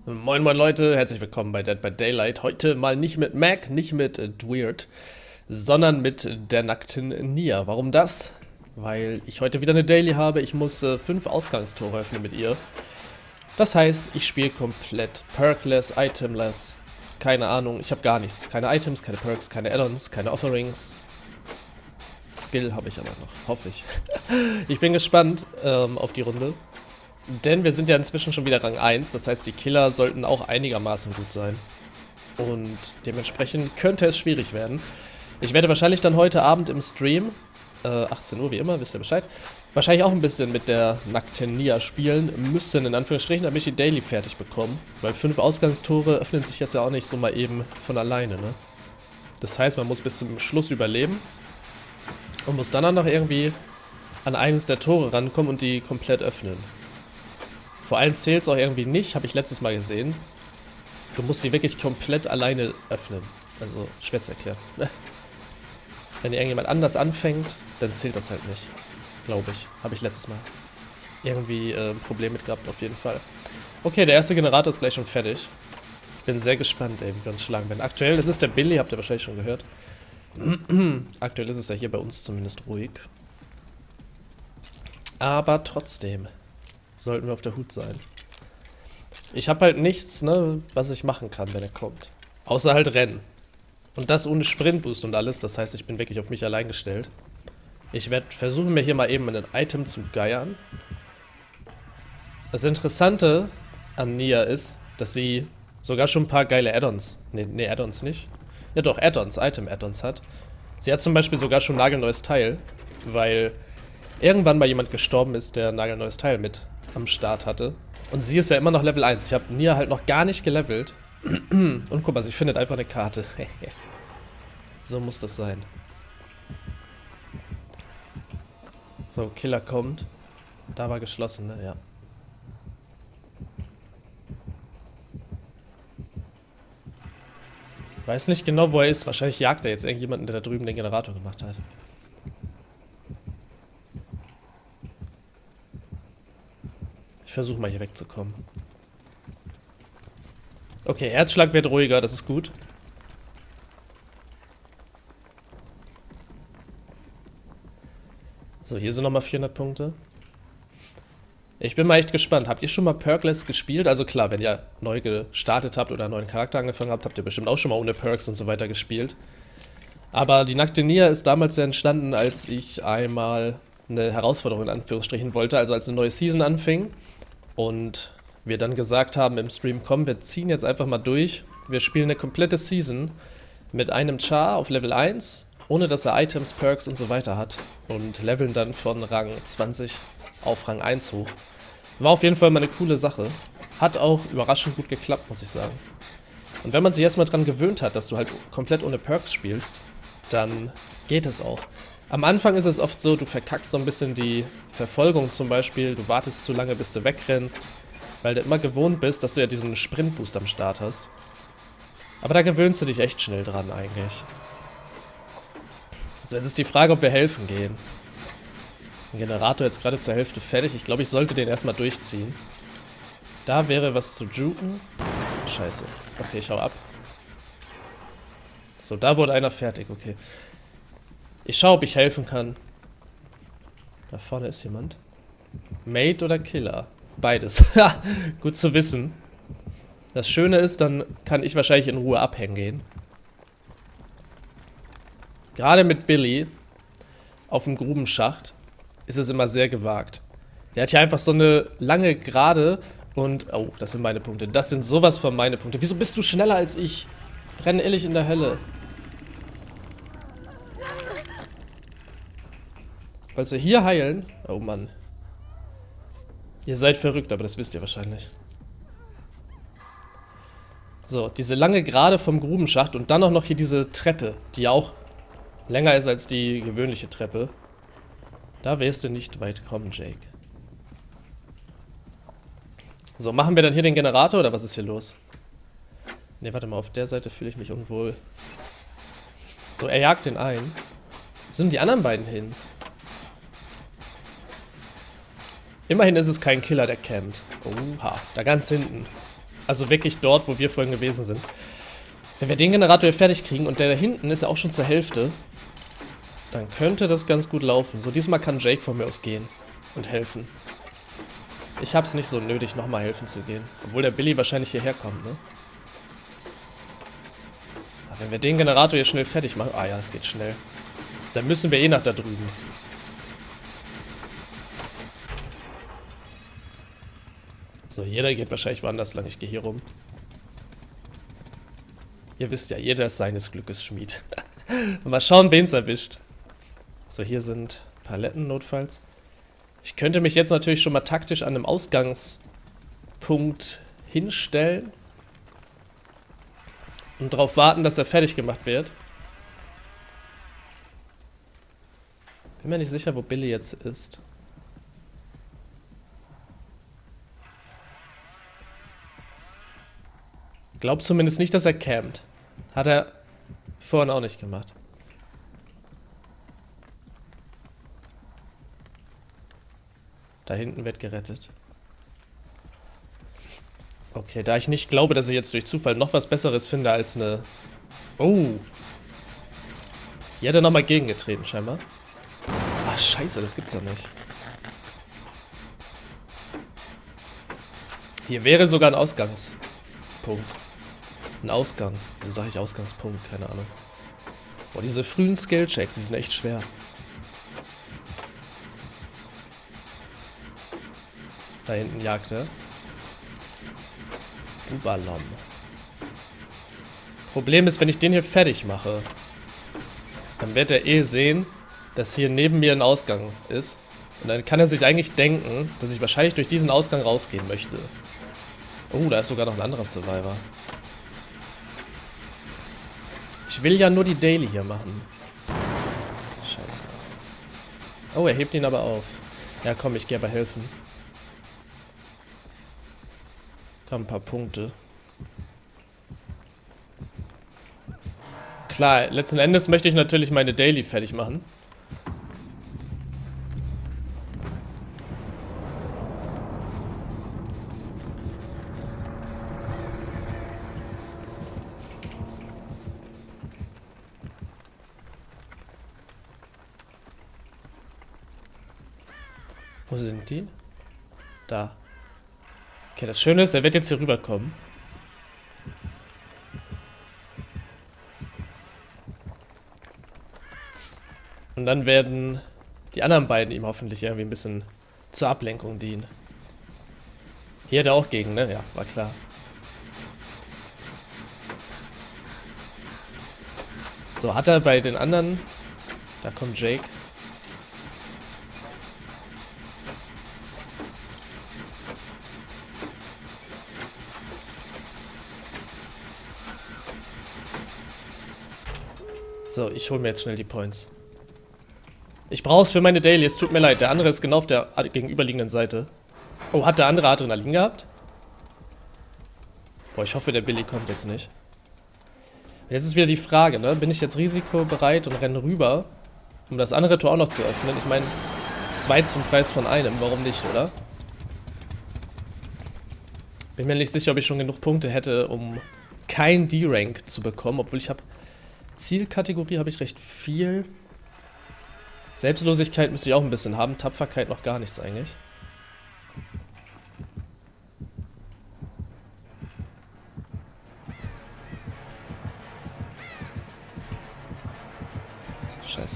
Moin moin Leute, herzlich willkommen bei Dead by Daylight. Heute mal nicht mit Mac, nicht mit Dweird, sondern mit der nackten Nia. Warum das? Weil ich heute wieder eine Daily habe. Ich muss 5 Ausgangstore öffnen mit ihr. Das heißt, ich spiele komplett perkless, itemless, keine Ahnung, ich habe gar nichts. Keine Items, keine Perks, keine Add-ons, keine Offerings. Skill habe ich aber noch, hoffe ich. Ich bin gespannt auf die Runde. Denn wir sind ja inzwischen schon wieder Rang 1, das heißt, die Killer sollten auch einigermaßen gut sein. Und dementsprechend könnte es schwierig werden. Ich werde wahrscheinlich dann heute Abend im Stream, 18 Uhr wie immer, wisst ihr Bescheid, wahrscheinlich auch ein bisschen mit der nackten Nia spielen müssen, in Anführungsstrichen, damit ich die Daily fertig bekomme. Weil 5 Ausgangstore öffnen sich jetzt ja auch nicht so mal eben von alleine, ne? Das heißt, man muss bis zum Schluss überleben und muss dann auch noch irgendwie an eines der Tore rankommen und die komplett öffnen. Vor allem zählt es auch irgendwie nicht, habe ich letztes Mal gesehen. Du musst die wirklich komplett alleine öffnen. Also, schwer zu erklären. Wenn irgendjemand anders anfängt, dann zählt das halt nicht. Glaube ich. Habe ich letztes Mal irgendwie ein Problem mit gehabt, auf jeden Fall. Okay, der erste Generator ist gleich schon fertig. Ich bin sehr gespannt, ey, wie wir uns schlagen werden. Aktuell, das ist der Billy, habt ihr wahrscheinlich schon gehört. Aktuell ist es ja hier bei uns zumindest ruhig. Aber trotzdem sollten wir auf der Hut sein. Ich habe halt nichts, ne, was ich machen kann, wenn er kommt. Außer halt rennen. Und das ohne Sprintboost und alles, das heißt, ich bin wirklich auf mich allein gestellt. Ich werde versuchen, mir hier mal eben ein Item zu geiern. Das Interessante an Nia ist, dass sie sogar schon ein paar geile Add-ons, nee, Add-ons nicht. Ja doch, Add-ons, Item-Add-ons hat. Sie hat zum Beispiel sogar schon ein nagelneues Teil, weil irgendwann mal jemand gestorben ist, der ein nagelneues Teil mit am Start hatte. Und sie ist ja immer noch Level 1. Ich habe Nia halt noch gar nicht gelevelt. Und guck mal, sie findet einfach eine Karte. So muss das sein. So, Killer kommt. Da war geschlossen, ne? Ja. Weiß nicht genau, wo er ist. Wahrscheinlich jagt er jetzt irgendjemanden, der da drüben den Generator gemacht hat. Ich versuche mal hier wegzukommen. Okay, Herzschlag wird ruhiger, das ist gut. So, hier sind nochmal 400 Punkte. Ich bin mal echt gespannt. Habt ihr schon mal Perkless gespielt? Also klar, wenn ihr neu gestartet habt oder einen neuen Charakter angefangen habt, habt ihr bestimmt auch schon mal ohne Perks und so weiter gespielt. Aber die nackte Nia ist damals ja entstanden, als ich einmal eine Herausforderung in Anführungsstrichen wollte, also als eine neue Season anfing. Und wir dann gesagt haben im Stream, komm, wir ziehen jetzt einfach mal durch. Wir spielen eine komplette Season mit einem Char auf Level 1, ohne dass er Items, Perks und so weiter hat. Und leveln dann von Rang 20 auf Rang 1 hoch. War auf jeden Fall mal eine coole Sache. Hat auch überraschend gut geklappt, muss ich sagen. Und wenn man sich erstmal dran gewöhnt hat, dass du halt komplett ohne Perks spielst, dann geht es auch. Am Anfang ist es oft so, du verkackst so ein bisschen die Verfolgung zum Beispiel, du wartest zu lange, bis du wegrennst, weil du immer gewohnt bist, dass du ja diesen Sprintboost am Start hast. Aber da gewöhnst du dich echt schnell dran eigentlich. So, jetzt ist die Frage, ob wir helfen gehen. Der Generator jetzt gerade zur Hälfte fertig. Ich glaube, ich sollte den erstmal durchziehen. Da wäre was zu juken. Scheiße. Okay, ich hau ab. So, da wurde einer fertig, okay. Ich schaue, ob ich helfen kann. Da vorne ist jemand. Mate oder Killer? Beides. Gut zu wissen. Das Schöne ist, dann kann ich wahrscheinlich in Ruhe abhängen gehen. Gerade mit Billy auf dem Grubenschacht ist es immer sehr gewagt. Der hat hier einfach so eine lange Gerade und... Oh, das sind meine Punkte. Das sind sowas von meine Punkte. Wieso bist du schneller als ich? Renn ehrlich in der Hölle. Falls wir hier heilen... Oh Mann. Ihr seid verrückt, aber das wisst ihr wahrscheinlich. So, diese lange Gerade vom Grubenschacht und dann auch noch hier diese Treppe, die ja auch länger ist als die gewöhnliche Treppe. Da wirst du nicht weit kommen, Jake. So, machen wir dann hier den Generator oder was ist hier los? Ne, warte mal, auf der Seite fühle ich mich unwohl. So, er jagt den ein. Wo sind die anderen beiden hin? Immerhin ist es kein Killer, der campt. Oha, da ganz hinten. Also wirklich dort, wo wir vorhin gewesen sind. Wenn wir den Generator hier fertig kriegen und der da hinten ist ja auch schon zur Hälfte, dann könnte das ganz gut laufen. So, diesmal kann Jake von mir aus gehen und helfen. Ich hab's nicht so nötig, nochmal helfen zu gehen. Obwohl der Billy wahrscheinlich hierher kommt, ne? Aber wenn wir den Generator hier schnell fertig machen... Ah ja, es geht schnell. Dann müssen wir eh nach da drüben. So, jeder geht wahrscheinlich woanders lang. Ich gehe hier rum. Ihr wisst ja, jeder ist seines Glückes Schmied. Mal schauen, wen es erwischt. So, hier sind Paletten notfalls. Ich könnte mich jetzt natürlich schon mal taktisch an einem Ausgangspunkt hinstellen. Und darauf warten, dass er fertig gemacht wird. Bin mir nicht sicher, wo Billy jetzt ist. Glaub zumindest nicht, dass er campt. Hat er vorhin auch nicht gemacht. Da hinten wird gerettet. Okay, da ich nicht glaube, dass ich jetzt durch Zufall noch was Besseres finde als eine... Oh. Hier hat er nochmal gegengetreten, scheinbar. Ah, scheiße, das gibt's ja nicht. Hier wäre sogar ein Ausgangspunkt. Ein Ausgang. Wieso sage ich Ausgangspunkt? Keine Ahnung. Boah, diese frühen Skill-Checks, die sind echt schwer. Da hinten jagt er. Bubalom. Problem ist, wenn ich den hier fertig mache, dann wird er eh sehen, dass hier neben mir ein Ausgang ist. Und dann kann er sich eigentlich denken, dass ich wahrscheinlich durch diesen Ausgang rausgehen möchte. Oh, da ist sogar noch ein anderer Survivor. Ich will ja nur die Daily hier machen. Scheiße. Oh, er hebt ihn aber auf. Ja, komm, ich gehe aber helfen. Komm, ein paar Punkte. Klar, letzten Endes möchte ich natürlich meine Daily fertig machen. Wo sind die? Da. Okay, das Schöne ist, er wird jetzt hier rüberkommen. Und dann werden die anderen beiden ihm hoffentlich irgendwie ein bisschen zur Ablenkung dienen. Hier hat er auch gegen, ne? Ja, war klar. So, hat er bei den anderen... Da kommt Jake. So, ich hole mir jetzt schnell die Points. Ich brauche es für meine Daily, es tut mir leid. Der andere ist genau auf der gegenüberliegenden Seite. Oh, hat der andere Adrenalin gehabt? Boah, ich hoffe, der Billy kommt jetzt nicht. Jetzt ist wieder die Frage, ne? Bin ich jetzt risikobereit und renne rüber, um das andere Tor auch noch zu öffnen? Ich meine, 2 zum Preis von einem, warum nicht, oder? Bin mir nicht sicher, ob ich schon genug Punkte hätte, um kein D-Rank zu bekommen, obwohl ich habe... Zielkategorie habe ich recht viel. Selbstlosigkeit müsste ich auch ein bisschen haben. Tapferkeit noch gar nichts eigentlich. Scheiße.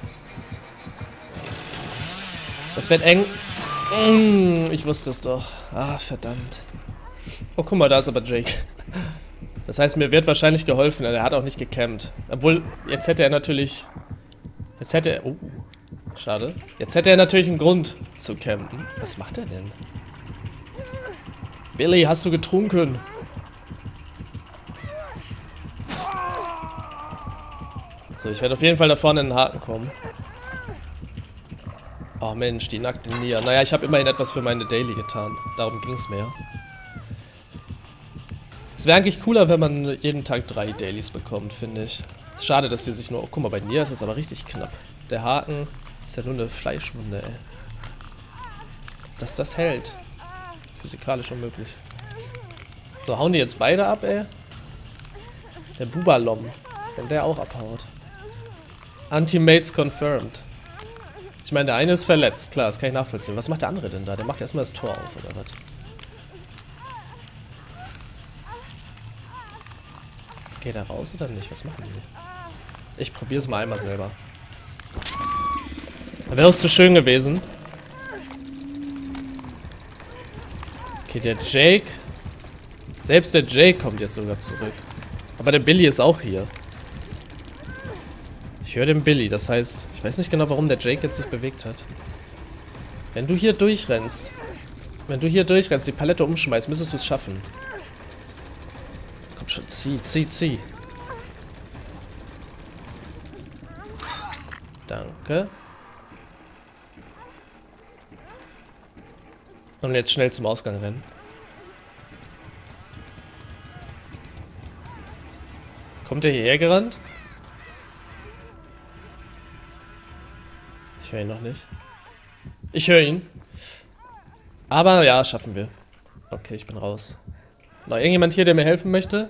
Das wird eng. Ich wusste es doch. Ah, verdammt. Oh, guck mal, da ist aber Jake. Das heißt, mir wird wahrscheinlich geholfen, er hat auch nicht gecampt. Obwohl, jetzt hätte er natürlich... Jetzt hätte er... Oh, schade. Jetzt hätte er natürlich einen Grund zu campen. Was macht er denn? Billy, hast du getrunken? So, ich werde auf jeden Fall da vorne in den Haken kommen. Oh Mensch, die nackte Nia. Naja, ich habe immerhin etwas für meine Daily getan. Darum ging es mir ja. Es wäre eigentlich cooler, wenn man jeden Tag 3 Dailies bekommt, finde ich. Ist schade, dass die sich nur... Oh, guck mal, bei Nia ist das aber richtig knapp. Der Haken ist ja nur eine Fleischwunde, ey. Dass das hält. Physikalisch unmöglich. So, hauen die jetzt beide ab, ey? Der Bubalom. Wenn der auch abhaut. Anti-Mates confirmed. Ich meine, der eine ist verletzt. Klar, das kann ich nachvollziehen. Was macht der andere denn da? Der macht erstmal das Tor auf, oder was? Geht er raus oder nicht? Was machen die? Ich probiere es mal einmal selber. Wäre auch zu schön gewesen. Okay, der Jake. Selbst der Jake kommt jetzt sogar zurück. Aber der Billy ist auch hier. Ich höre den Billy, das heißt, ich weiß nicht genau, warum der Jake jetzt sich bewegt hat. Wenn du hier durchrennst, die Palette umschmeißt, müsstest du es schaffen. Komm schon, zieh. Danke. Und jetzt schnell zum Ausgang rennen. Kommt der hierher gerannt? Ich höre ihn noch nicht. Ich höre ihn. Aber ja, schaffen wir. Okay, ich bin raus. Noch irgendjemand hier, der mir helfen möchte?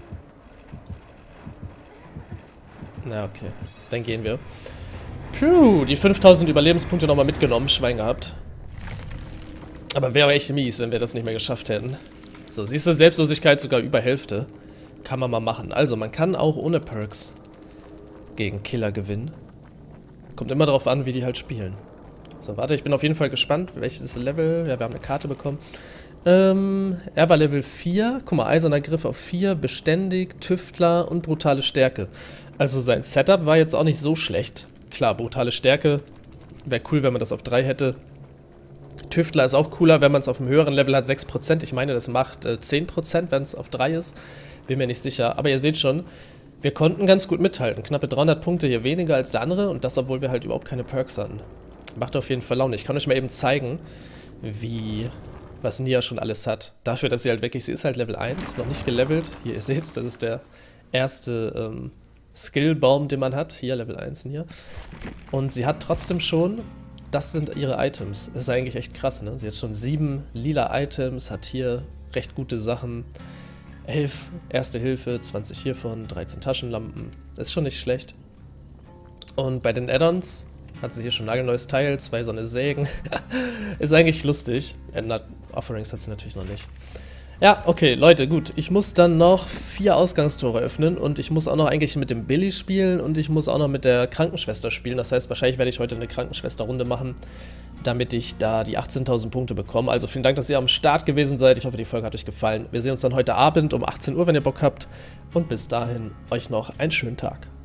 Na, okay. Dann gehen wir. Puh, die 5000 Überlebenspunkte nochmal mitgenommen. Schwein gehabt. Aber wäre echt mies, wenn wir das nicht mehr geschafft hätten. So, siehst du, Selbstlosigkeit sogar über Hälfte. Kann man mal machen. Also, man kann auch ohne Perks gegen Killer gewinnen. Kommt immer darauf an, wie die halt spielen. So, warte, ich bin auf jeden Fall gespannt, welches Level. Ja, wir haben eine Karte bekommen. Er war Level 4. Guck mal, eiserner Griff auf 4, beständig, Tüftler und brutale Stärke. Also sein Setup war jetzt auch nicht so schlecht. Klar, brutale Stärke wäre cool, wenn man das auf 3 hätte. Tüftler ist auch cooler, wenn man es auf einem höheren Level hat, 6%. Ich meine, das macht 10%, wenn es auf 3 ist. Bin mir nicht sicher. Aber ihr seht schon, wir konnten ganz gut mithalten. Knappe 300 Punkte hier weniger als der andere. Und das, obwohl wir halt überhaupt keine Perks hatten. Macht auf jeden Fall Laune. Ich kann euch mal eben zeigen, was Nia schon alles hat. Dafür, dass sie halt wirklich, sie ist halt Level 1, noch nicht gelevelt. Hier, ihr seht, das ist der erste Skillbaum, den man hat. Hier, Level 1 hier. Und sie hat trotzdem schon, das sind ihre Items. Das ist eigentlich echt krass, ne? Sie hat schon 7 lila Items, hat hier recht gute Sachen. 11 Erste Hilfe, 20 hiervon, 13 Taschenlampen. Das ist schon nicht schlecht. Und bei den Add-ons hat sie hier schon ein nagelneues Teil, 2 so eine Sägen. Ist eigentlich lustig. Offerings hat sie natürlich noch nicht. Ja, okay, Leute, gut. Ich muss dann noch 4 Ausgangstore öffnen und ich muss auch noch eigentlich mit dem Billy spielen und ich muss auch noch mit der Krankenschwester spielen. Das heißt, wahrscheinlich werde ich heute eine Krankenschwester-Runde machen, damit ich da die 18.000 Punkte bekomme. Also vielen Dank, dass ihr am Start gewesen seid. Ich hoffe, die Folge hat euch gefallen. Wir sehen uns dann heute Abend um 18 Uhr, wenn ihr Bock habt. Und bis dahin euch noch einen schönen Tag.